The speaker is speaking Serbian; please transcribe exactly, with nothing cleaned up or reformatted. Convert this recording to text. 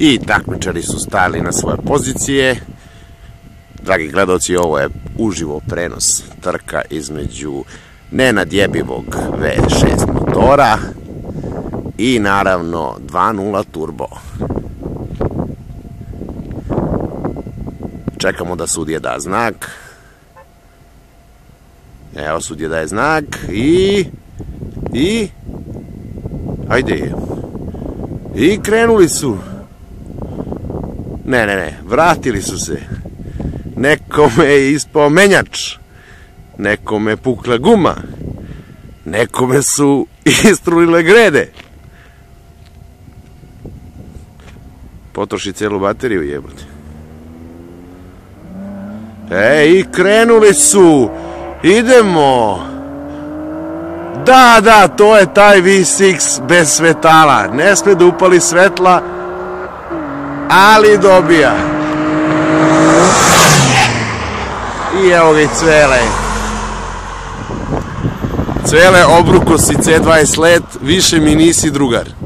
I takmičari su stali na svoje pozicije. Dragi gledalci, ovo je uživo prenos trka između nenadjebivog V šest motora i naravno dva nula turbo. Čekamo da sudija da znak. Evo, sudija daje znak i... I... Ajde. I krenuli su. Ne, ne, ne, vratili su se. Nekome je ispao menjač. Nekome pukla guma. Nekome su istrulile grede. Potroši celu bateriju, jebote. E, i krenuli su. Idemo. Da, da, to je taj V šest bez svetala. Ne sme da upali svetla, ali dobija. I evo ga i Cvele. Cvele, obruko si C dvadeset let, više mi nisi drugar.